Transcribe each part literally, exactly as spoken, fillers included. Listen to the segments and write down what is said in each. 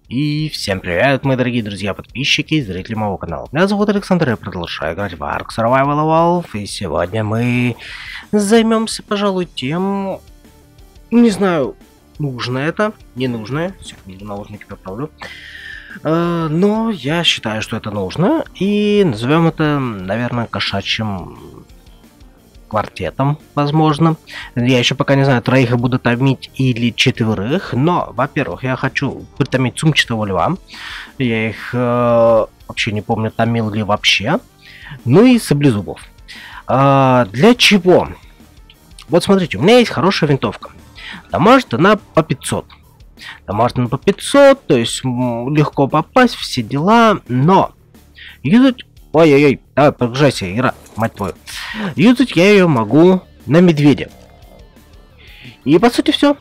И всем привет, мои дорогие друзья, подписчики и зрители моего канала. Меня зовут Александр, я продолжаю играть в Ark Survival Evolved, и сегодня мы займемся, пожалуй, тем... Не знаю, нужно это, не нужно, секунду, наушники поправлю. Uh, но я считаю, что это нужно, и назовем это, наверное, кошачьим квартетом, возможно. Я еще пока не знаю, троих буду томить или четверых, но, во-первых, я хочу притомить сумчатого льва. Я их э, вообще не помню, томил ли вообще. Ну и саблезубов. Э, для чего? Вот смотрите, у меня есть хорошая винтовка. Дамажит она по пятьсот. Дамажит она по пятьсот, то есть легко попасть, все дела, но юзать... Ой-ой-ой, давай, прогружайся, игра, мать твою. Юзать я ее могу на медведя. И по сути все.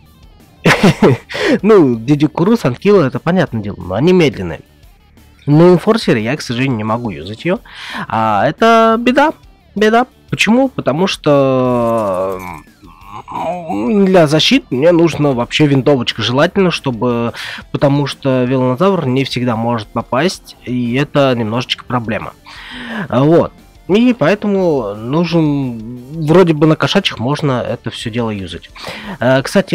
Ну, Дидикуру, Санкила, это понятное дело, но они медленные. Но инфорсеры я, к сожалению, не могу юзать ее. А это беда, беда. Почему? Потому что... Для защиты мне нужно вообще винтовочка, желательно, чтобы... Потому что велонозавр не всегда может попасть, и это немножечко проблема. Вот. И поэтому нужен... Вроде бы на кошачьих можно это все дело юзать. Кстати,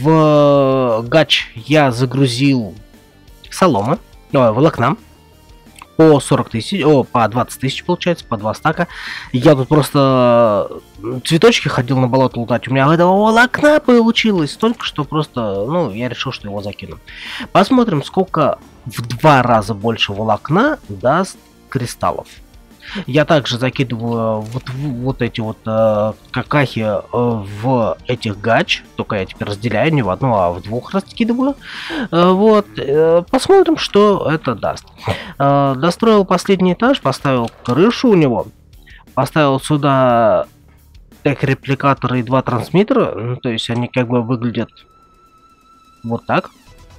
в гач я загрузил соломы, о, волокна. По сорок тысяч, о, по двадцать тысяч получается, по два стака. Я тут просто цветочки ходил на болото лутать. У меня этого волокна получилось столько, что просто, ну, я решил, что его закину. Посмотрим, сколько в два раза больше волокна даст кристаллов. Я также закидываю вот, вот эти вот э, какахи э, в этих гач. Только я теперь разделяю не в одну, а в двух раскидываю. Э, вот. Э, посмотрим, что это даст. Э, достроил последний этаж, поставил крышу у него. Поставил сюда тег-репликаторы и два трансмиттера. Ну, то есть они как бы выглядят вот так.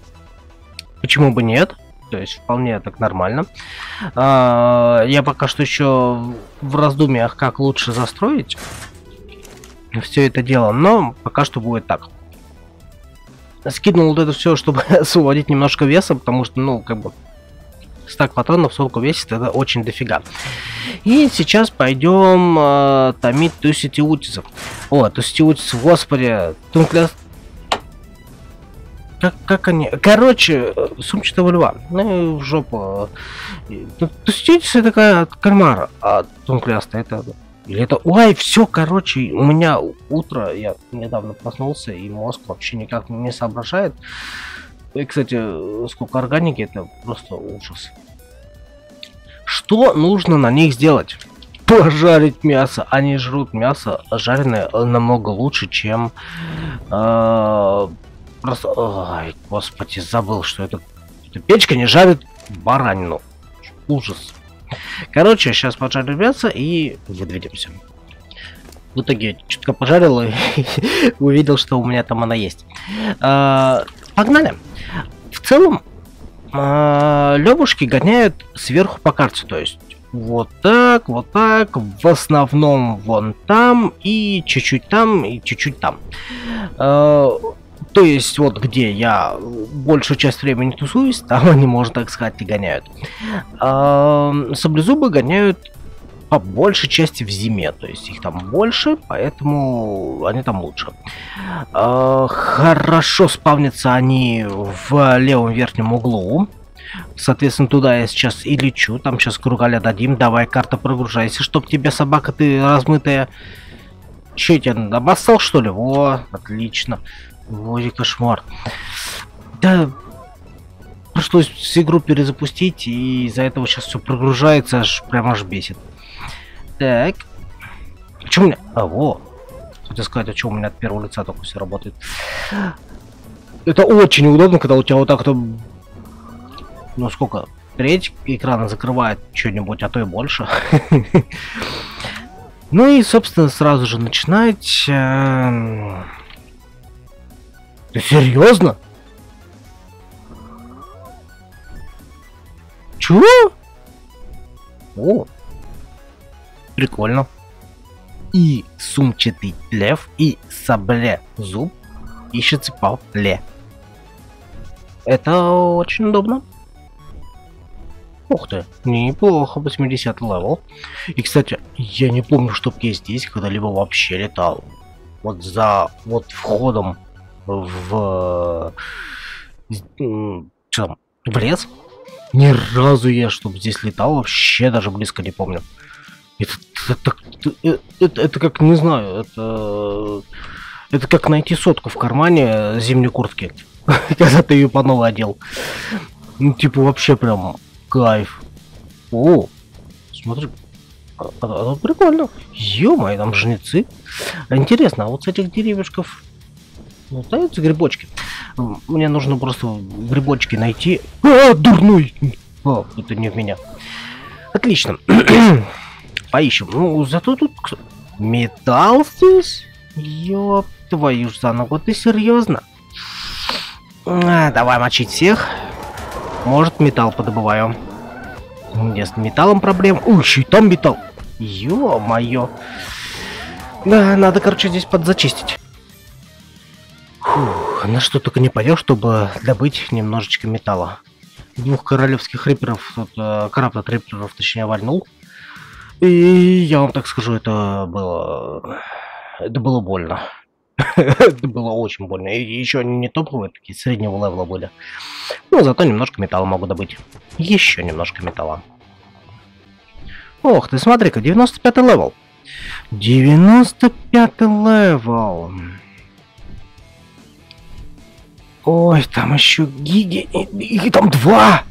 Почему бы нет? То есть вполне так нормально. А, я пока что еще в раздумьях, как лучше застроить все это дело, но пока что будет так. Скинул вот это все, чтобы освободить немножко веса, потому что, ну, как бы стак патронов сколько весит, это очень дофига. И сейчас пойдем э, томить туситиутисов. О, туситиутисов, господи, тункляс. Как, как они... Короче, сумчатого льва. Ну, в жопу. Туститиса такая от кальмара. А тункляста это... Или это... Ой, все, короче, у меня утро, я недавно проснулся, и мозг вообще никак не соображает. И, кстати, сколько органики, это просто ужас. Что нужно на них сделать? Пожарить мясо. Они жрут мясо жареное намного лучше, чем... Э Просто, ой, господи, забыл, что это, эта печка не жарит баранину. Ужас. Короче, сейчас поджарю мясо и выдвинемся. В итоге чутка пожарил и увидел, что у меня там она есть. А, погнали. В целом, а, лёбушки гоняют сверху по карте, то есть вот так, вот так, в основном вон там и чуть-чуть там и чуть-чуть там. А, То есть, вот где я большую часть времени тусуюсь, там они, можно так сказать, и гоняют. А, саблезубы гоняют по большей части в зиме, то есть их там больше, поэтому они там лучше. А, хорошо спавнятся они в левом верхнем углу. Соответственно, туда я сейчас и лечу. Там сейчас кругаля дадим. Давай, карта, прогружайся, чтоб тебе, собака, ты размытая. Че, я тебя обоссал, что ли? Во, отлично. Ой, кошмар. Да, пришлось всю игру перезапустить, и из-за этого сейчас все прогружается, аж прям аж бесит. Так. Почему у меня... А, во. Хотел сказать, а что у меня от первого лица только все работает. Это очень удобно, когда у тебя вот так-то... Ну, сколько? Треть экрана закрывает что-нибудь, а то и больше. Ну и, собственно, сразу же начинать... Ты серьезно? Чего? О, прикольно. И сумчатый лев, и саблезуб ищется по ле. Это очень удобно. Ух ты, неплохо, восьмидесятый левел. И, кстати, я не помню, чтоб я здесь когда-либо вообще летал. Вот за вот входом в... Что там? В лес? Ни разу я, чтоб здесь летал, вообще даже близко не помню. Это, это, это, это, это как, не знаю, это... Это как найти сотку в кармане зимней куртки, когда ты ее по новой одел. Ну, типа, вообще прям кайф. О, смотри, а, а, а, прикольно. Ё-моё, там жнецы. Интересно, а вот с этих деревьяшков ну, даются грибочки? Мне нужно просто грибочки найти. А, дурной! А, это не в меня. Отлично. Поищем. Ну, зато тут металл здесь. Ёп твою ж за ногу, ты серьезно? А, давай мочить всех. Может, металл подобываю. Где с металлом проблем? Ой, еще и там металл. Ё-моё. Да, надо, короче, здесь подзачистить. Фух, на что только не пойдешь, чтобы добыть немножечко металла. Двух королевских риперов, тут, э, крабтот риперов, точнее, вальнул. И я вам так скажу, это было... Это было больно. Это было очень больно. И еще они не топовые, такие среднего левела были. Но зато немножко металла могу добыть. Еще немножко металла. Ох ты, смотри-ка, девяносто пятый левел. девяносто пятый левел. Ой, там еще гиги. И, и там два.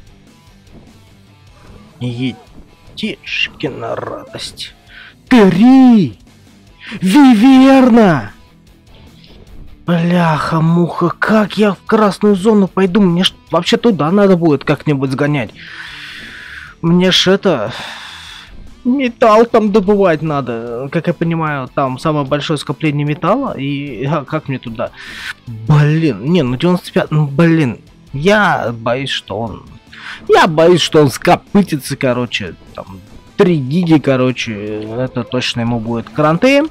Етишкина радость. Три. Виверна! Бляха-муха, как я в красную зону пойду? Мне ж вообще туда надо будет как-нибудь сгонять. Мне ж это... Металл там добывать надо. Как я понимаю, там самое большое скопление металла. И а, как мне туда? Блин, не, ну девяносто пять... Ну, блин, я боюсь, что он... Я боюсь, что он скопытится, короче, там... три гиги, короче, это точно ему будет кранты.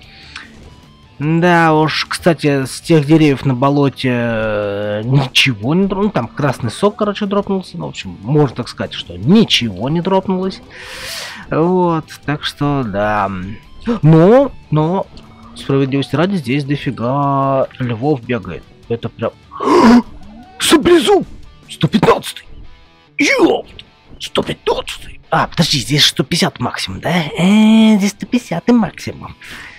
Да уж, кстати, с тех деревьев на болоте э, ничего не дропнулось. Ну, там красный сок, короче, дропнулся. Ну, в общем, можно так сказать, что ничего не дропнулось. Вот, так что, да. Но, но, справедливости ради, здесь дофига львов бегает. Это прям... Саблезуб! сто пятнадцатый! Ёпт! сто пятнадцатый! А, подожди, здесь сто пятьдесят максимум, да? Э, здесь сто пятьдесят максимум.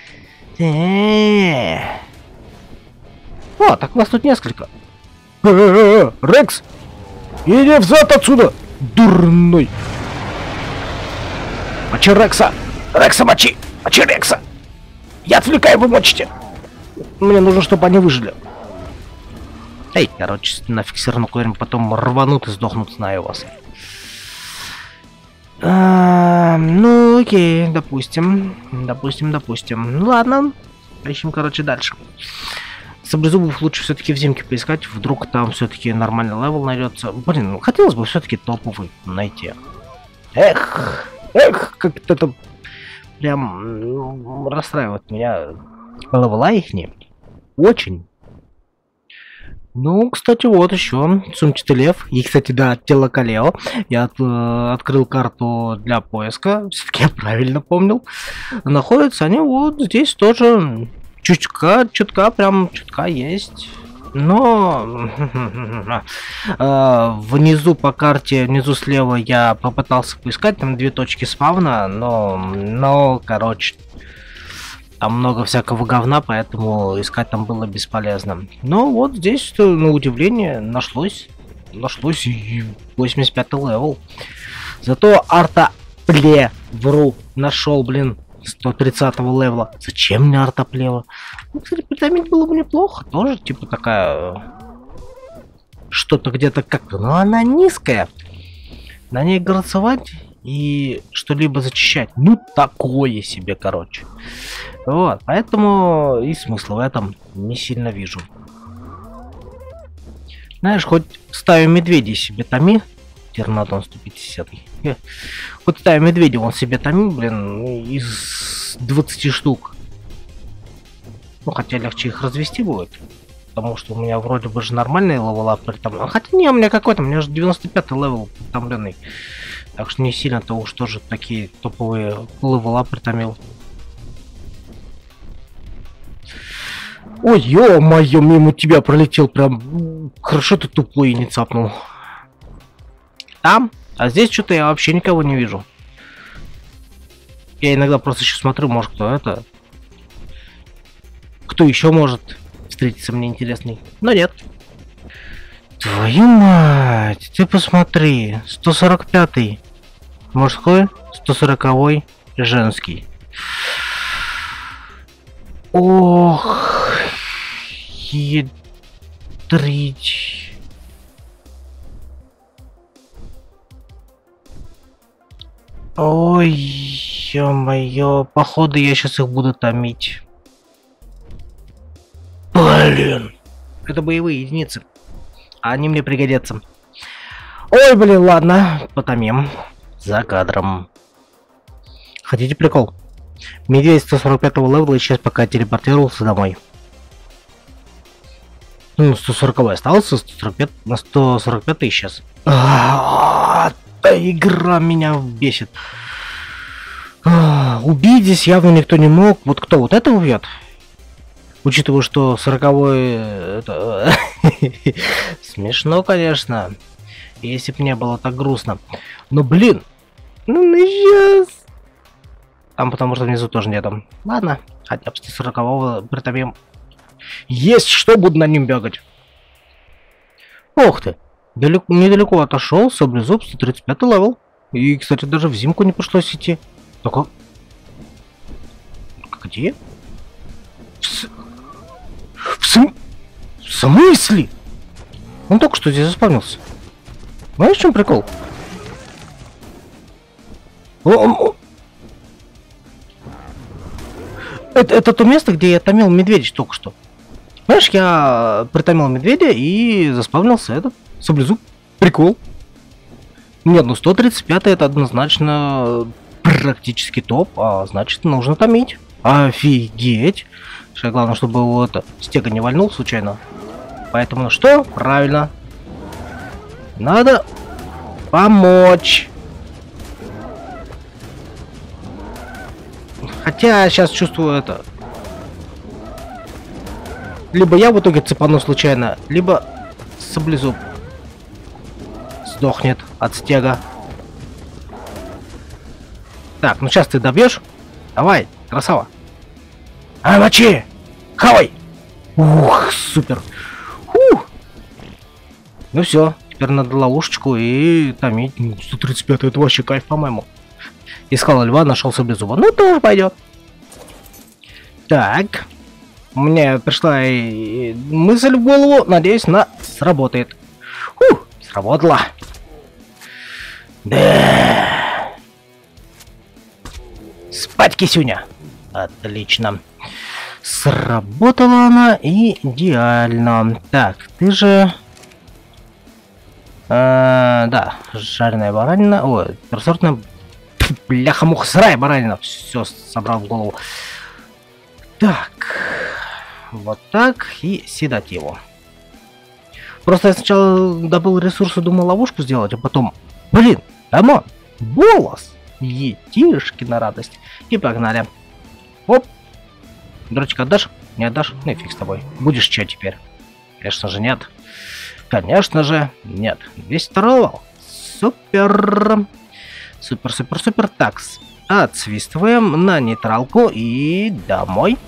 Э. О, так вас тут несколько. Э-э-э, Рекс! Иди взад отсюда! Дурной! Мочи Рекса! Рекса мочи! Мочи Рекса! Я отвлекаю, вы мочите! Мне нужно, чтобы они выжили. Эй, короче, нафиг все равно куда-нибудь потом рванут и сдохнут, знаю вас. А, ну окей, допустим. Допустим, допустим. Ну ладно. Поищем, короче, дальше. Саблезубов лучше все-таки в зимке поискать. Вдруг там все-таки нормальный левел найдется. Блин, ну хотелось бы все-таки топовый найти. Эх, эх, как это прям расстраивает меня. Левела их не очень. Ну, кстати, вот еще сумчатый лев. И, кстати, да, тело Калео. Я от, э, открыл карту для поиска. Все-таки я правильно помнил. Находятся они вот здесь тоже. Чутка, чутка, прям чутка есть. Но э, внизу по карте, внизу слева я попытался поискать. Там две точки спавна. Но, но короче... Там много всякого говна, поэтому искать там было бесполезно. Но вот здесь, на удивление, нашлось. Нашлось и восемьдесят пятый левел. Зато артопле, вру, нашел, блин, сто тридцатого левела. Зачем мне артоплева? Ну, кстати, притомить было бы неплохо. Тоже, типа, такая... Что-то где-то как-то... Но она низкая. На ней горцевать и что-либо зачищать. Ну, такое себе, короче. Вот, поэтому и смысла в этом не сильно вижу. Знаешь, хоть ставим медведей себе томи. Тернатон сто пятьдесят. Хоть ставим медведей, он себе томи, блин, из двадцати штук. Ну, хотя легче их развести будет. потому что у меня вроде бы же нормальный левел притомлен. Хотя не, у меня какой-то, у меня же девяносто пятый левел притомленный. Так что не сильно-то уж тоже такие топовые левела притомил. Ой, ё-моё, мимо тебя пролетел прям. Хорошо ты тупой и не цапнул. Там? А здесь что-то я вообще никого не вижу. Я иногда просто еще смотрю, может кто это... Кто еще может встретиться мне интересный. Но нет. Твою мать, ты посмотри. сто сорок пятый мужской, сто сороковой женский. Ох, ядрить. Ой, ё-моё, походу я сейчас их буду томить. Блин, это боевые единицы, а они мне пригодятся. Ой, блин, ладно, потомим за кадром. Хотите прикол? Медведь сто сорок пятого левела сейчас пока телепортировался домой. Ну, сто сороковой остался, сто сорок пять, на сто сорок пятый сейчас. А, эта игра меня бесит. А, убить здесь явно никто не мог. Вот кто вот это убьет? Учитывая, что сороковой... Это... Смешно, конечно. Если бы не было так грустно. Но, блин. Ну, сейчас. Там потому что внизу тоже нету. Ладно. Хотя бы сто сорокового притомим. Есть что, буду на ним бегать. Ох ты. Далеко, недалеко отошел. Саблезуб, сто тридцать пятый левел. И, кстати, даже в зимку не пришлось идти. Только... Где? В, см... в смысле? Он только что здесь заспавнился. Знаешь, в чем прикол? О, о, о. Это, это то место, где я томил медведя только что. Знаешь, я притомил медведя и заспавнился этот саблезуб. Прикол. Нет, ну сто тридцать пятый это однозначно практически топ, а значит нужно томить. Офигеть. Сейчас главное, чтобы его это стега не вальнул случайно. Поэтому ну что? Правильно. Надо помочь. Хотя сейчас чувствую это. Либо я в итоге цепану случайно, либо саблезуб сдохнет от стега. Так, ну сейчас ты добьешь. Давай, красава. А, мочи! Хавай! Ух, супер! Ух. Ну все, теперь надо ловушечку и томить. сто тридцать пятый, это вообще кайф, по-моему. Искал льва, нашел саблезуба. Ну, тоже пойдет. Так. Мне пришла и мысль в голову. Надеюсь, она сработает. Ух, сработала. Да. Спать, кисюня. Отлично. Сработала она идеально. Так, ты же... А, да, жареная баранина. Ой, персортная... Бляха-муха, сырая баранина. Все собрал в голову. Так. Вот так. И седативу. Просто я сначала добыл ресурсы, думал ловушку сделать, а потом... Блин, дамон, волос. Етишки на радость. И погнали. Оп. Дрочек отдашь? Не отдашь? Ну и фиг с тобой. Будешь че теперь? Конечно же нет. Конечно же нет. двести второго. Супер. Супер, супер, супер. Так, отсвистываем на нейтралку и домой.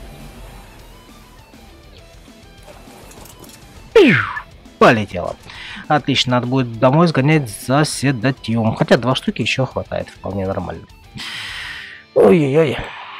Полетело. Отлично, надо будет домой сгонять за седативом. Хотя два штуки еще хватает, вполне нормально. Ой-ой-ой.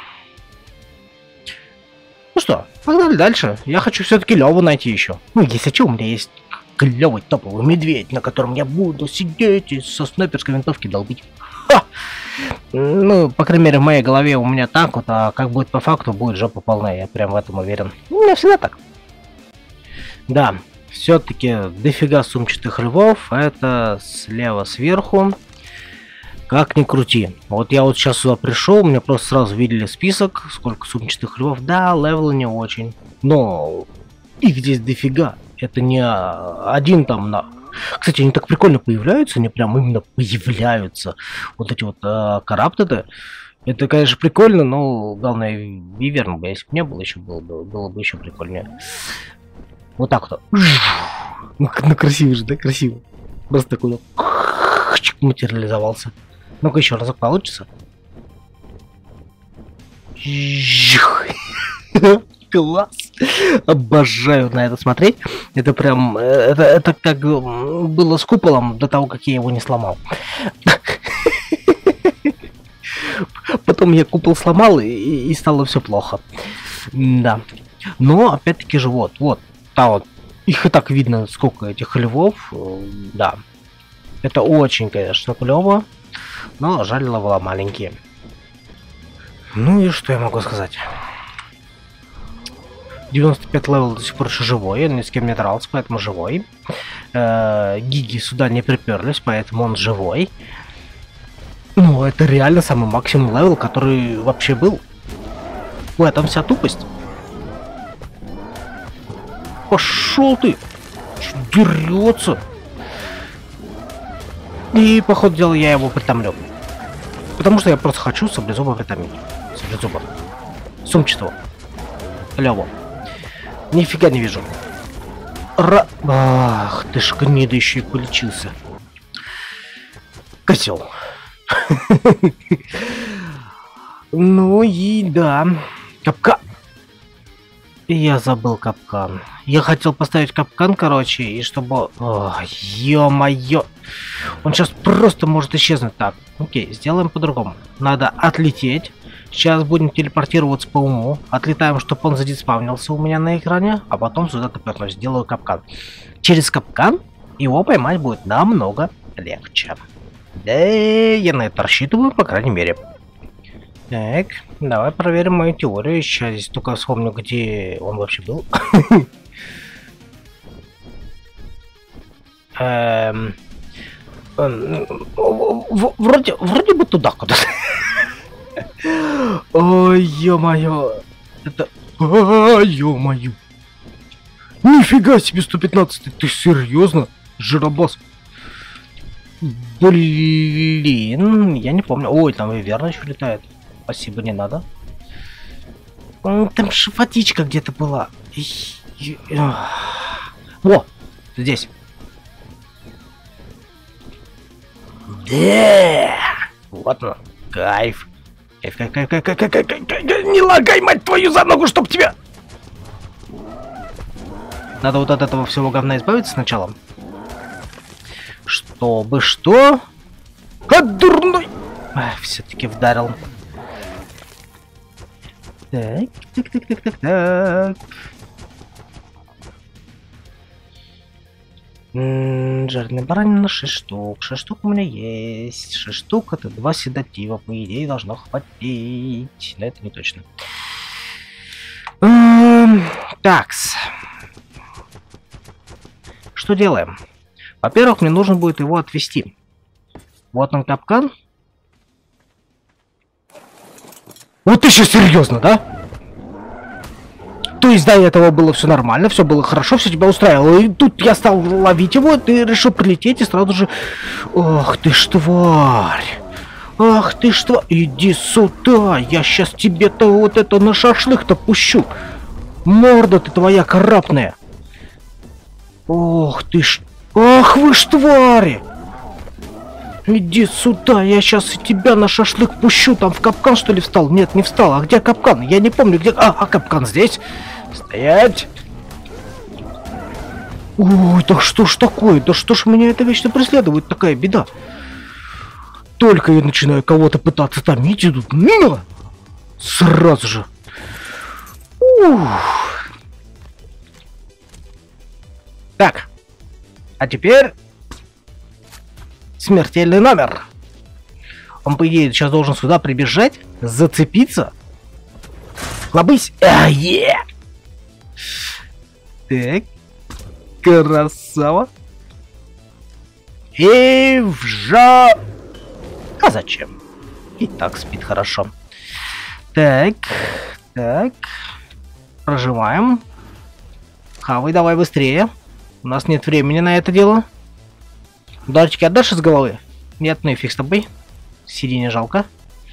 Ну что, погнали дальше. Я хочу все-таки Леву найти еще. Ну, если что, у меня есть клевый топовый медведь, на котором я буду сидеть и со снайперской винтовки долбить. Ха! Ну, по крайней мере, в моей голове у меня так вот, а как будет по факту, будет жопа полная, я прям в этом уверен. У меня всегда так. Да, все-таки дофига сумчатых львов, это слева сверху. Как ни крути. Вот я вот сейчас сюда пришел, мне просто сразу видели список, сколько сумчатых львов. Да, левелы не очень. Но Их здесь дофига. Это не один там на... Кстати, они так прикольно появляются, они прям именно появляются. Вот эти вот э, караптеды. Это, конечно, прикольно, но главное, виверн бы, если бы не было, еще было бы, было бы еще прикольнее. Вот так вот. Ну, ну красиво же, да? Красиво. Просто такой вот материализовался. Ну-ка еще разок получится. Класс! Обожаю на это смотреть. Это прям... Это, это как было с куполом до того, как я его не сломал. Потом я купол сломал, и, и стало все плохо. Да. Но, опять-таки же, вот, вот. Там вот. Их и так видно, сколько этих львов. Да. Это очень, конечно, клево. Но жаль, левела маленькие. Ну и что я могу сказать? девяносто пять левел до сих пор еще живой, он ни с кем не дрался, поэтому живой. Э-э, Гиги сюда не приперлись, поэтому он живой. Ну, это реально самый максимум левел, который вообще был. В этом вся тупость. Пошел ты! Дерется! И, по ходу дела, я его притомлю. Потому что я просто хочу саблезуба притомить. Саблезуба. Сумчатого. Лёву. Нифига не вижу. Ра... Ах, ты ж гнида еще и полечился. Козел. Ну и да. Капкан. Я забыл капкан. Я хотел поставить капкан, короче, и чтобы... Ё-моё. Он сейчас просто может исчезнуть. Так, окей, сделаем по-другому. Надо отлететь. Сейчас будем телепортироваться по уму. Отлетаем, чтобы он задиспавнился у меня на экране. А потом сюда топорнусь. Сделаю капкан. Через капкан его поймать будет намного легче. Да, я на это рассчитываю, по крайней мере. Так, давай проверим мою теорию. Сейчас здесь только вспомню, где он вообще был. Эм... Вроде, вроде бы туда куда-то. Ой, ё-моё. Это... Ой, ё-моё. Нифига себе, сто пятнадцать. Ты серьезно? Жиробас. Блин, я не помню. Ой, там и верно еще летает. Спасибо, не надо. Там же водичка где-то была. О, здесь. Да, вот он, кайф. Кайф, кайф, кайф, кайф, кайф, кайф, кайф, кайф, кайф. Не лагай, мать твою, за ногу, чтоб тебя. Надо вот от этого всего говна избавиться сначала. Чтобы что? А, дурной! Все-таки вдарил. Так, так, так, так, так, так. Жареная баранина шесть штук. шесть штук у меня есть. шесть штук это два седатива. По идее должно хватить. Но это не точно. Такс. Что делаем? Во-первых, мне нужно будет его отвести. Вот он капкан. Вот ты сейчас серьезно, да? То есть до этого было все нормально, все было хорошо, все тебя устраивало. И тут я стал ловить его, ты решил прилететь и сразу же... Ох ты ж тварь! Ах ты ж тварь! Иди сюда! Я сейчас тебе-то вот это на шашлык-то пущу! Морда ты твоя карапная! Ох ты ж... Ах вы ж твари! Иди сюда, я сейчас тебя на шашлык пущу. Там в капкан что ли встал? Нет, не встал. А где капкан? Я не помню, где... А, а капкан здесь? Стоять! Ой, да что ж такое? Да что ж меня это вечно преследует? Такая беда. Только я начинаю кого-то пытаться томить, идут. На! Сразу же. Ух. Так. А теперь... Смертельный номер. Он, по идее, сейчас должен сюда прибежать, зацепиться. Лобысь. А, е! Так. Красава. И вжа... А зачем? И так спит хорошо. Так. Так. Проживаем. Хавай, давай быстрее. У нас нет времени на это дело. Ударчики отдашь из головы? Нет, ну и фиг с тобой. Сиди, не жалко.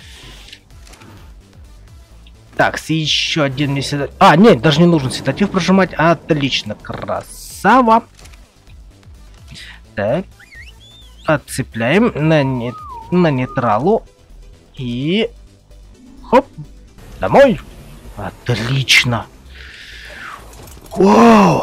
Так, еще один мне седатив. А, нет, даже не нужно седатив прожимать. Отлично, красава. Так. Отцепляем на, не... на нейтралу. И... Хоп. Домой. Отлично. Вау.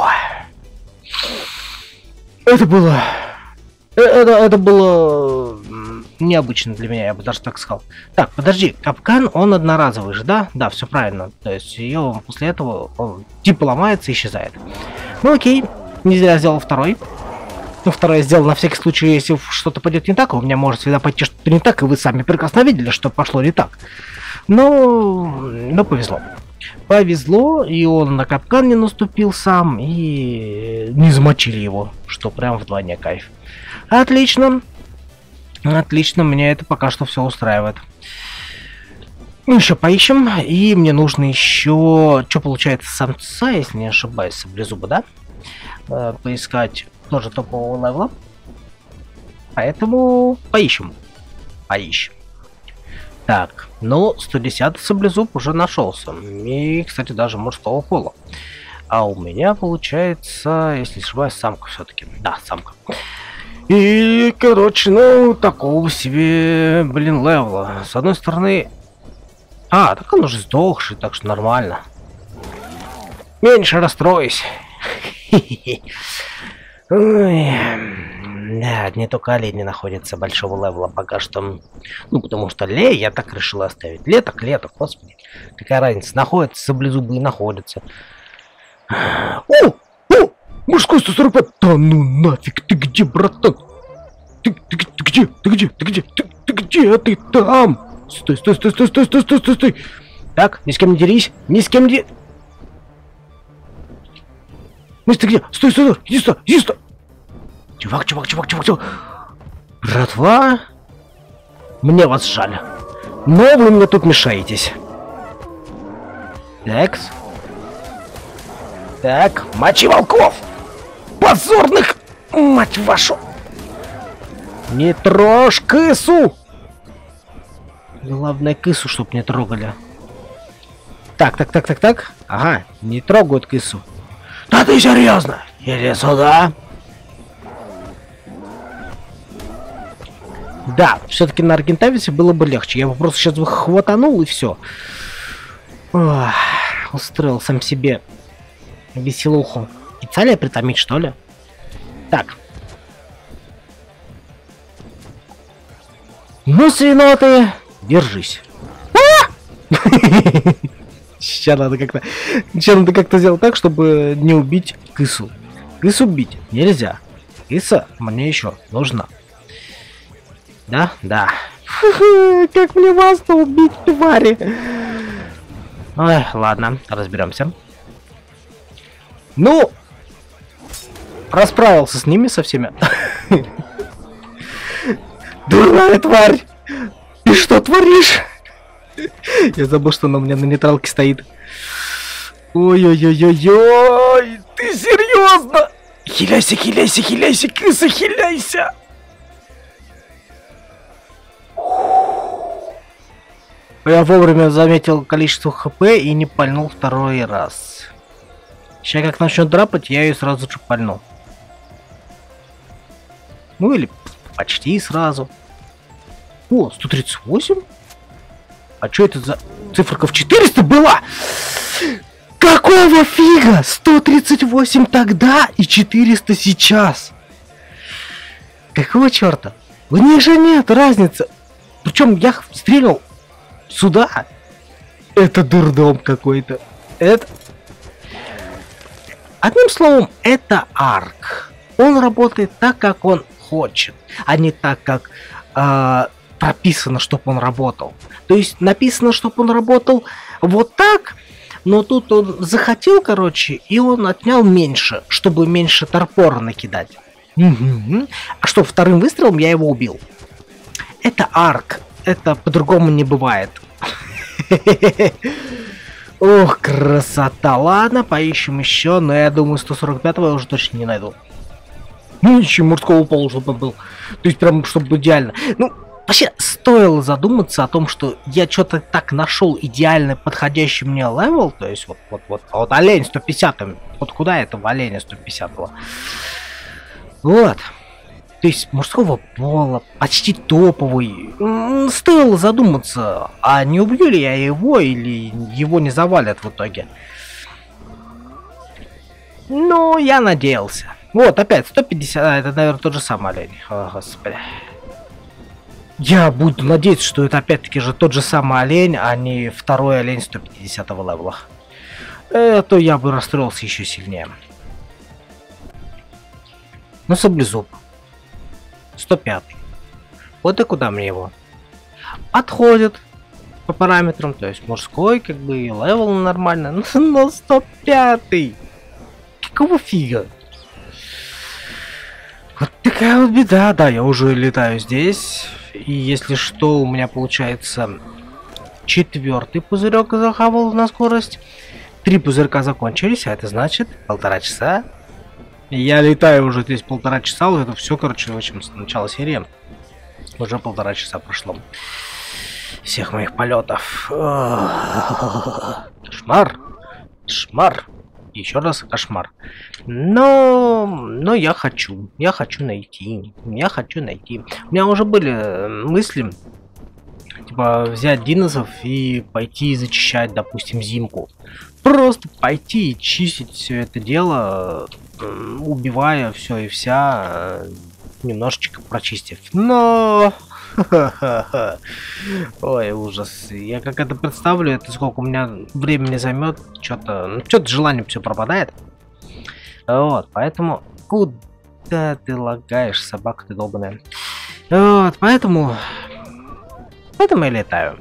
Это было... Это, это было необычно для меня, я бы даже так сказал. Так, подожди, капкан, он одноразовый же, да? Да, все правильно. То есть ее после этого он типа ломается и исчезает. Ну окей, не зря сделал второй. Ну, второй я сделал на всякий случай, если что-то пойдет не так, у меня может всегда пойти что-то не так, и вы сами прекрасно видели, что пошло не так. Но, но повезло. Повезло, и он на капкан не наступил сам, и не замочили его, что прям вдвойне кайф. Отлично. Отлично, меня это пока что все устраивает. Ну, еще поищем, и мне нужно еще, что получается, самца, если не ошибаюсь, саблезуба, да? Э, поискать тоже топового левела. Поэтому поищем. Поищем. Так, ну, сто десятый саблезуб уже нашелся. И, кстати, даже мужского пола. А у меня получается, если не ошибаюсь, самка все-таки. Да, самка. И, короче, ну, такого себе, блин, левела. С одной стороны... А, так он уже сдохший, так что нормально. Меньше расстроюсь. Ой... Да, не только олень не находится большого левела пока что. Ну, потому что ле я так решил оставить. Ле так лето, господи. Какая разница, находится саблезубы и находится. О! О! Мужской сто сорок пять! Да ну нафиг, ты где, братан? Ты, ты, ты где? Ты где? Ты где? Ты, ты где? Ты там? Стой, стой, стой, стой, стой, стой, стой, стой, стой. Так, ни с кем не дерись, ни с кем не... Мышь, ты где? Стой, стой, стой, иди сюда, иди сюда. Чувак, чувак, чувак, чувак, чувак. Братва, мне вас жаль, но вы мне тут мешаетесь. Так. Так, мочи волков! Позорных! Мать вашу! Не трожь кысу! Главное, кысу, чтоб не трогали. Так, так, так, так, так. Ага, не трогают кысу. Да ты серьезно? Иди сюда. Да, все-таки на Аргентависе было бы легче. Я бы просто сейчас бы хватанул и все. Ох, устроил сам себе веселуху. И Италия притомить, что ли? Так. Ну, свиноты, держись. Сейчас надо как-то... Сейчас надо как-то сделать так, чтобы не убить кысу. Кысу бить нельзя. Кыса мне еще нужна. Да? Да. Как мне вас-то убить, твари? Ой, ладно, разберемся. Ну, расправился с ними со всеми. Дурная тварь! Ты что творишь? Я забыл, что она у меня на нейтралке стоит. Ой-ой-ой-ой-ой! Ты серьезно? Хиляйся, хиляйся, хиляйся, кыса, хиляйся! Я вовремя заметил количество хп и не пальнул второй раз. Сейчас как начнет драпать, я ее сразу же пальну. Ну или почти сразу. О, сто тридцать восемь? А что это за циферка в четыреста была? Какого фига? сто тридцать восемь тогда и четыреста сейчас. Какого черта? У них же нет разницы. Причем я стрелял сюда. Это дурдом какой-то. Это... Одним словом, это арк. Он работает так, как он хочет, а не так, как э, прописано, чтобы он работал. То есть написано, чтобы он работал вот так, но тут он захотел, короче, и он отнял меньше, чтобы меньше торпора накидать. Угу. А что, вторым выстрелом я его убил. Это арк. Это по-другому не бывает. Ох, красота. Ладно, поищем еще, но я думаю, сто сорок пятого я уже точно не найду. Ну, еще мужского пола, чтобы был. То есть прям, чтобы идеально. Ну, вообще, стоило задуматься о том, что я что-то так нашел идеально подходящий мне левел. То есть вот, вот, вот, вот олень сто пятьдесят. Вот куда этого оленя сто пятидесятого? Вот. То есть мужского пола, почти топовый. М-м, стоило задуматься, а не убью ли я его, или его не завалят в итоге. Ну, я надеялся. Вот, опять, сто пятьдесят, а, это, наверное, тот же самый олень. О, господи. Я буду надеяться, что это опять-таки же тот же самый олень, а не второй олень сто пятидесятого левела. Это я бы расстроился еще сильнее. Ну, саблезуб. сто пятый. Вот и куда мне его? Подходит по параметрам, то есть мужской, как бы, и левел нормально, но сто пятый. Какого фига? Вот такая вот беда. Да, я уже летаю здесь. И если что, у меня получается четвертый пузырек захавал на скорость. Три пузырька закончились, а это значит полтора часа. Я летаю уже здесь полтора часа. Вот это все, короче, в общем, с начала серии. Уже полтора часа прошло. Всех моих полетов. Кошмар. Кошмар. Еще раз кошмар. Но, но я хочу. Я хочу найти. Я хочу найти. У меня уже были мысли, типа, взять динозов и пойти зачищать, допустим, зимку. Просто пойти и чистить все это дело, убивая все и вся, немножечко прочистив. Но... Ой, ужас. Я как это представлю, это сколько у меня времени займет, что-то, ну, что-то желание все пропадает. Вот, поэтому куда ты лагаешь, собака ты долбаная. Вот, поэтому, поэтому я летаю.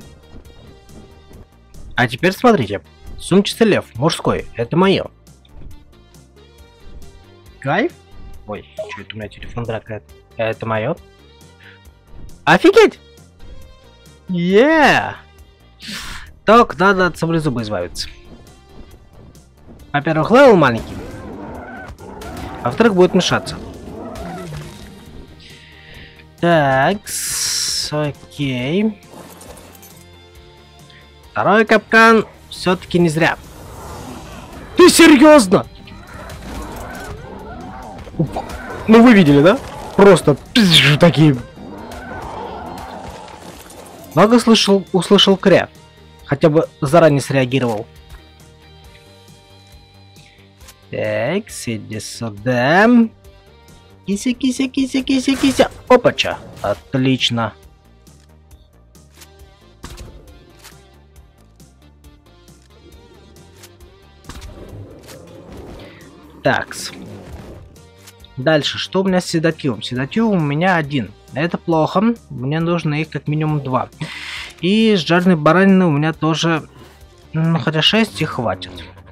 А теперь смотрите, сумчатый лев, мужской, это мое. Кайф? Ой, что это у меня телефон дракает? Это мое. Офигеть! Yeah! Так, надо от саблезуба избавиться. Во-первых, левел маленький. А во-вторых, будет мешаться. Так, окей. Второй капкан все-таки не зря. Ты серьезно? Ну вы видели, да? Просто такие. Много слышал, услышал кря. Хотя бы заранее среагировал. Так, иди сюда. Кися, кися, кися, кися, кися. Опача. Отлично. Такс. Дальше, что у меня с седативом? Седатив у меня один. Это плохо. Мне нужно их как минимум два. И с жареной баранины у меня тоже... Ну, хотя шесть и хватит.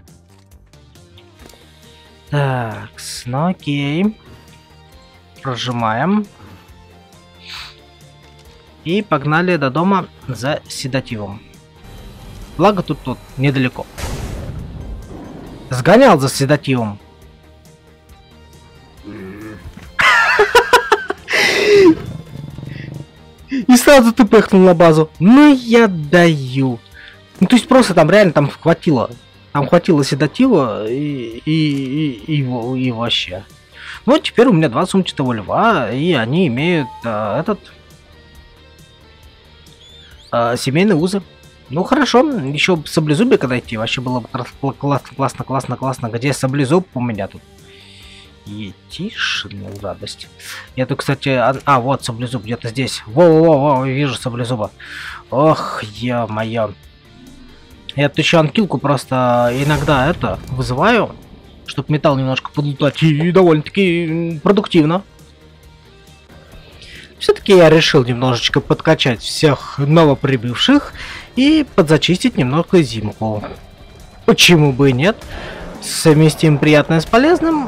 Так, ну окей. Прожимаем. И погнали до дома за седативом. Благо тут тут недалеко. Сгонял за седативом. И сразу ты пыхнул на базу. Ну я даю. Ну то есть просто там реально там хватило. Там хватило седатива и, и, и, и, и вообще. Вот теперь у меня два сумчатого льва, и они имеют а, этот а, семейный узы. Ну хорошо, еще саблезубие когда идти, вообще было бы классно, классно, классно, классно. Где саблезуб у меня тут? Етишина радость. Я тут, кстати, а, а вот саблезуб где-то здесь. Во-во-во, вижу саблезуба. Ох, ё-моё. Я тут еще анкилку просто иногда это вызываю, чтобы металл немножко подлутать, и довольно-таки продуктивно. Все-таки я решил немножечко подкачать всех новоприбывших и подзачистить немного зимку. Почему бы и нет? Совместим приятное с полезным.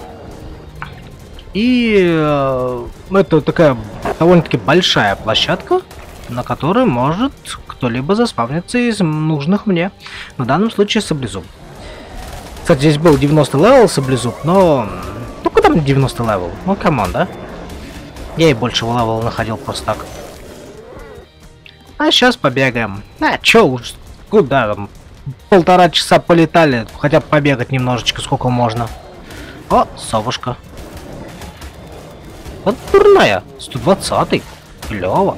И э, это такая довольно-таки большая площадка, на которой может кто-либо заспавнится из нужных мне. В данном случае саблезуб. Кстати, здесь был девяностый левел саблезуб, но... Ну, куда мне девяностый левел? Ну, камон, да? Я и большего левела находил просто так. А сейчас побегаем. А, чё уж, куда там? Полтора часа полетали, хотя бы побегать немножечко, сколько можно. О, совушка. Вот дурная. сто двадцатый. Клево.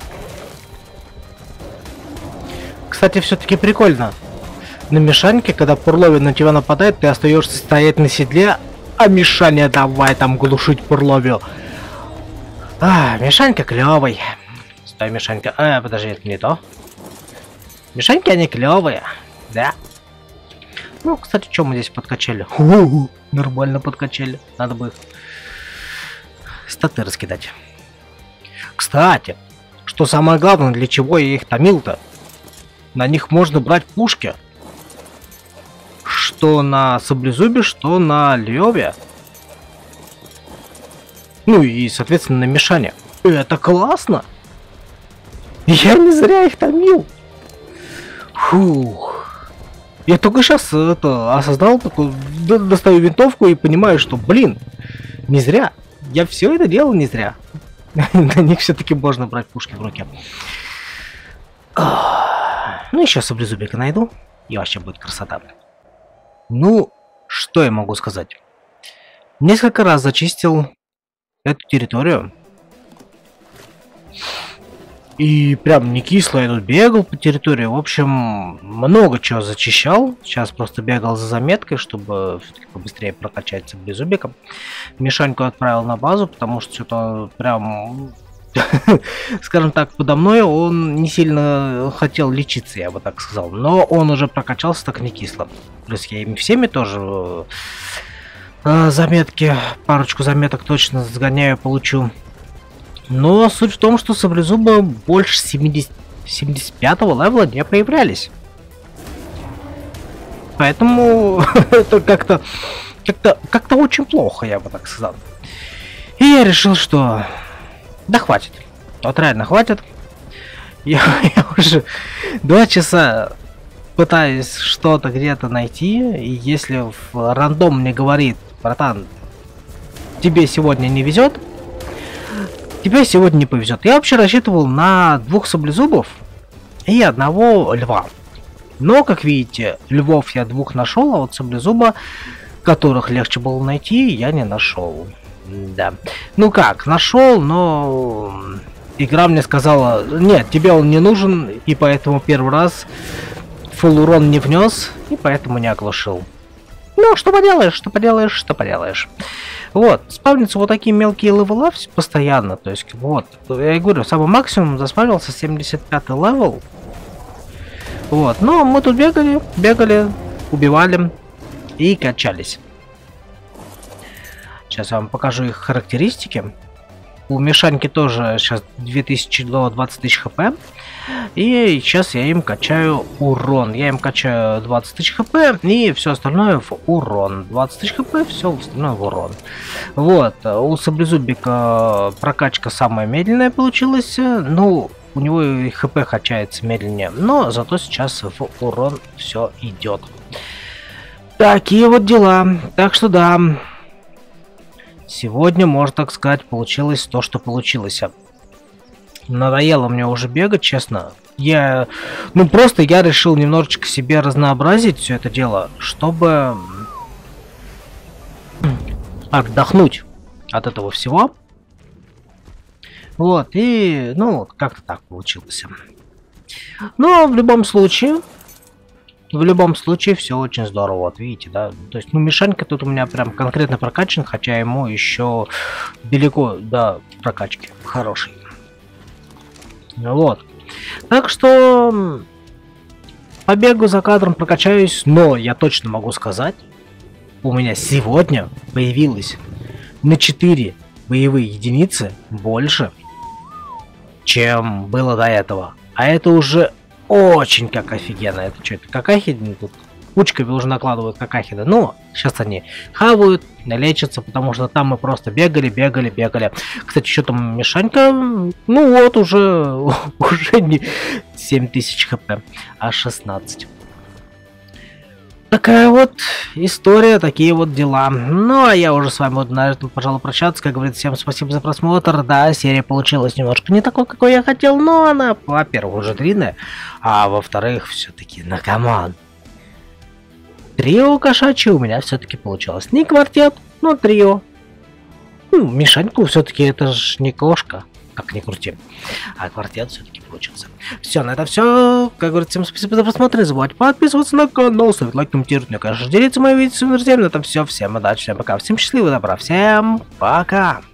Кстати, все-таки прикольно. На Мишаньке, когда Пурлови на тебя нападает, ты остаешься стоять на седле, а Мишаня давай там глушить Пурловию. А, Мишанька клевый. Стой, Мишанька. А, подожди, это не то. Мишаньки, они клевые. Да. Ну, кстати, что мы здесь подкачали? У-у-у, нормально подкачали. Надо бы их статы раскидать. Кстати, что самое главное, для чего я их томил-то? На них можно брать пушки. Что на Саблезубе, что на Льве. Ну и, соответственно, на Мишане. Это классно! Я не зря их томил. Фух. Я только сейчас это осознал, такой, достаю винтовку и понимаю, что, блин, не зря. Я все это делал не зря. На них все-таки можно брать пушки в руки. Ну, еще Саблезубика найду, и вообще будет красота. Ну, что я могу сказать? Несколько раз зачистил эту территорию. И прям не кисло я тут бегал по территории. В общем, много чего зачищал. Сейчас просто бегал за заметкой, чтобы побыстрее прокачать Саблезубиком. Мишаньку отправил на базу, потому что что-то прям... Скажем так, подо мной он не сильно хотел лечиться, я бы так сказал. Но он уже прокачался так не кисло. Плюс я им всеми тоже э, заметки, парочку заметок точно сгоняю, получу. Но суть в том, что Саблезубы больше семидесяти, семьдесят пятого левела не появлялись. Поэтому это как-то как-то как-то очень плохо, я бы так сказал. И я решил, что да хватит. Вот реально хватит. Я, я уже два часа пытаюсь что-то где-то найти. И если в рандом мне говорит: братан, тебе сегодня не везет, тебе сегодня не повезет. Я вообще рассчитывал на двух Саблезубов и одного льва. Но, как видите, львов я двух нашел, а вот Саблезуба, которых легче было найти, я не нашел. Да. Ну как, нашел, но игра мне сказала: нет, тебе он не нужен, и поэтому первый раз фулл урон не внес, и поэтому не оглушил. Ну, что поделаешь, что поделаешь, что поделаешь. Вот, спавнятся вот такие мелкие левела постоянно, то есть, вот, я и говорю, самый максимум заспавнился семьдесят пятый левел. Вот, но мы тут бегали, бегали, убивали и качались. Сейчас я вам покажу их характеристики. У Мишаньки тоже сейчас две тысячи до двадцати тысяч хп. И сейчас я им качаю урон. Я им качаю двадцать тысяч хп и все остальное в урон. двадцать тысяч хп, все остальное в урон. Вот. У Саблезубика прокачка самая медленная получилась. Ну, у него и хп качается медленнее. Но зато сейчас в урон все идет. Такие вот дела. Так что да. Сегодня, можно так сказать, получилось то, что получилось. Надоело мне уже бегать, честно. Я, ну просто я решил немножечко себе разнообразить все это дело, чтобы отдохнуть от этого всего. Вот, и, ну, как-то так получилось. Но в любом случае... В любом случае, все очень здорово, вот видите, да. То есть, ну, Мишанька тут у меня прям конкретно прокачан, хотя ему еще далеко до прокачки хорошей. Вот. Так что побегу за кадром, прокачаюсь, но я точно могу сказать, у меня сегодня появилось на четыре боевые единицы больше, чем было до этого. А это уже очень как офигенно. Это что, это какахи тут? кучками уже накладывают как ахиды. Но сейчас они хавают, лечатся, потому что там мы просто бегали, бегали, бегали. Кстати, что там Мишанька? Ну вот, уже, уже не семь тысяч хп, а шестнадцать. Такая вот история, такие вот дела. Ну, а я уже с вами буду, на этом, пожалуй, прощаться. Как говорится, всем спасибо за просмотр. Да, серия получилась немножко не такой, какой я хотел, но она, во-первых, уже длинная, а во-вторых, все-таки, на камон. Трио кошачье у меня все-таки получилось. Не квартет, но трио. Ну, Мишаньку все-таки это ж не кошка. Как ни крути. А квартет все-таки получился. Все, на это все. Как говорится, всем спасибо за просмотр. Не забывайте подписываться на канал, ставить лайк, комментировать, мне, конечно, делиться моими видео с друзьями. На этом все. Всем удачи, всем пока. Всем счастливо, добра. Всем пока.